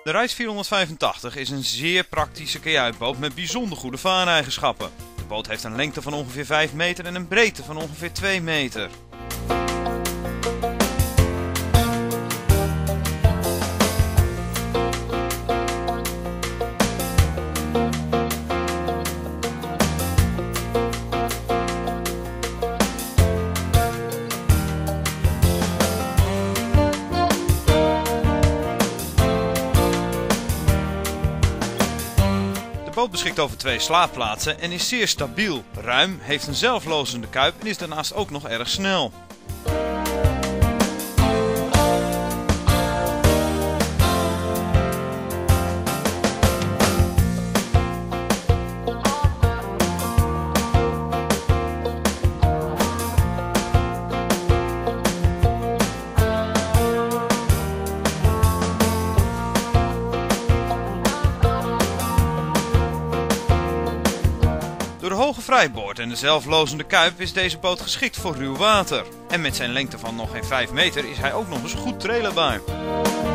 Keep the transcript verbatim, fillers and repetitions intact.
De Rijs vierhonderdvijfentachtig is een zeer praktische kajuitboot met bijzonder goede vaareigenschappen. De boot heeft een lengte van ongeveer vijf meter en een breedte van ongeveer twee meter. De boot beschikt over twee slaapplaatsen en is zeer stabiel, ruim, heeft een zelflozende kuip en is daarnaast ook nog erg snel. Door de hoge vrijboord en de zelflozende kuip is deze boot geschikt voor ruw water. En met zijn lengte van nog geen vijf meter is hij ook nog eens goed trailerbaar.